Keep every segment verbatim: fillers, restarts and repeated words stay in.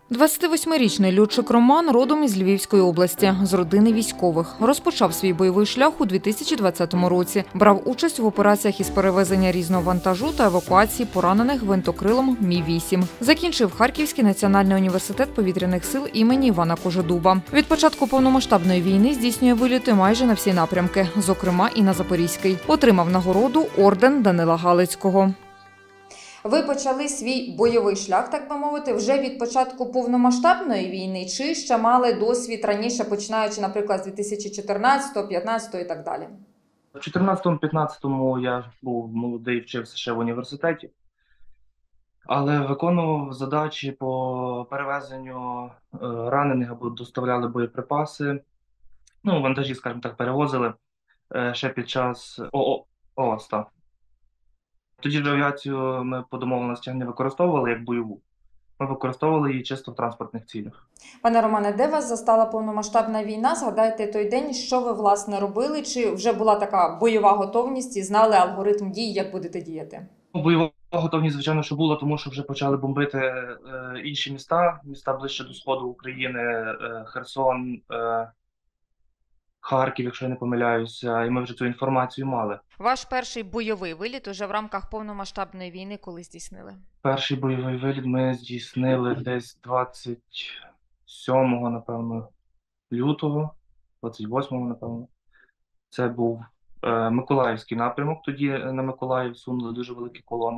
двадцятивосьмирічний льотчик Роман родом із Львівської області, з родини військових. Розпочав свій бойовий шлях у дві тисячі двадцятому році. Брав участь в операціях із перевезення різного вантажу та евакуації поранених гвинтокрилом Мі вісім. Закінчив Харківський національний університет повітряних сил імені Івана Кожедуба. Від початку повномасштабної війни здійснює вильоти майже на всі напрямки, зокрема і на Запорізький. Отримав нагороду орден Данила Галицького. Ви почали свій бойовий шлях, так би мовити, вже від початку повномасштабної війни, чи ще мали досвід раніше, починаючи, наприклад, з дві тисячі чотирнадцятого, п'ятнадцятого і так далі? У чотирнадцятому-п'ятнадцятому я був молодий, вчився ще в університеті, але виконував задачі по перевезенню ранених або доставляли боєприпаси. Ну, вантажі, скажімо так, перевозили ще під час ООС. Тоді ж авіацію ми по домовленостях не використовували як бойову. Ми використовували її чисто в транспортних цілях. Пане Романе, де вас застала повномасштабна війна? Згадайте той день, що ви, власне, робили? Чи вже була така бойова готовність і знали алгоритм дій, як будете діяти? Бойова готовність, звичайно, що була, тому що вже почали бомбити е, інші міста, міста ближче до сходу України, е, Херсон, е, Харків, якщо я не помиляюся, і ми вже цю інформацію мали. Ваш перший бойовий виліт уже в рамках повномасштабної війни коли здійснили? Перший бойовий виліт ми здійснили десь двадцять сьомого, напевно, лютого, двадцять восьмого, напевно. Це був е, Миколаївський напрямок, тоді на Миколаїв сунули дуже великі колони.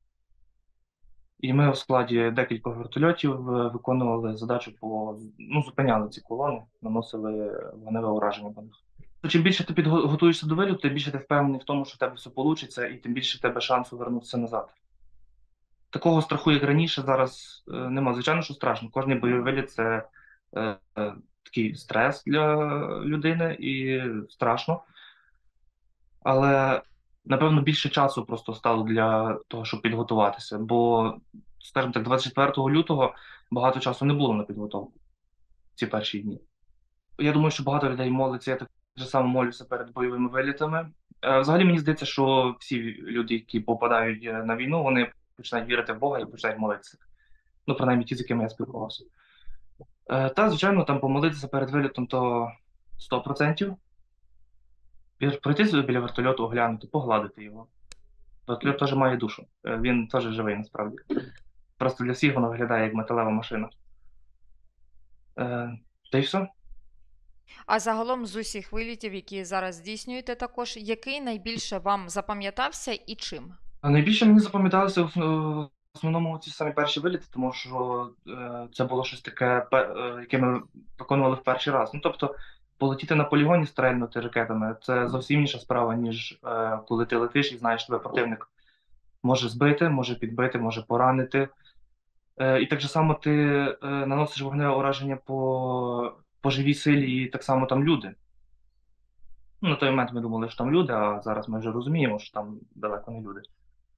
І ми в складі декількох вертольотів виконували задачу по, ну, зупиняли ці колони, наносили вогневе ураження по них. Чим більше ти підготуєшся до виліту, тим більше ти впевнений в тому, що в тебе все вийде, і тим більше в тебе шансу вернутися назад. Такого страху, як раніше, зараз е, нема. Звичайно, що страшно. Кожний бойовий виліт – це е, е, такий стрес для людини і страшно. Але, напевно, більше часу просто стало для того, щоб підготуватися. Бо, скажімо так, двадцять четвертого лютого багато часу не було на підготовку ці перші дні. Я думаю, що багато людей молиться, я так само молюся перед бойовими вилітами. Взагалі, мені здається, що всі люди, які попадають на війну, вони починають вірити в Бога і починають молитися. Ну, принаймні ті, з якими я спілкувався. Та, звичайно, там помолитися перед вилітом – то сто відсотків. Пройти біля вертольоту, оглянути, погладити його. Вертольот теж має душу. Він теж живий, насправді. Просто для всіх воно виглядає як металева машина. Та й все. А загалом з усіх вилітів, які зараз здійснюєте також, який найбільше вам запам'ятався і чим? А найбільше мені запам'яталося в основному ці самі перші виліти, тому що е, це було щось таке, е, яке ми виконували в перший раз. Ну, тобто, полетіти на полігоні, стрельнути ракетами – це зовсім інша справа, ніж е, коли ти летиш і знаєш, тебе противник може збити, може підбити, може поранити. Е, і так же само ти е, наносиш вогневе ураження по, по живій силі, і так само там люди. Ну, на той момент ми думали, що там люди, а зараз ми вже розуміємо, що там далеко не люди.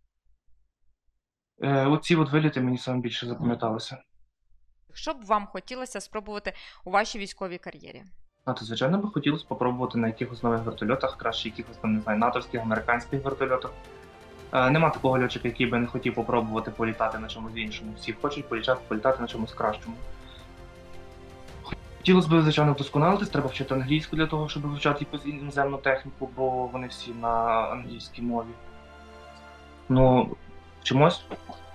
Е, оці от виліти мені саме більше запам'яталися. Що б вам хотілося спробувати у вашій військовій кар'єрі? А то, звичайно, би хотілося спробувати на якихось нових вертольотах, краще якихось там, не знаю, натовських, американських вертольотах. Е, нема такого льотчика, який би не хотів попробувати політати на чомусь іншому. Всі хочуть політати, політати на чомусь кращому. Хотілося б, звичайно, вдосконалитись, треба вчити англійську для того, щоб вивчати якусь іноземну техніку, бо вони всі на англійській мові. Ну, вчимось.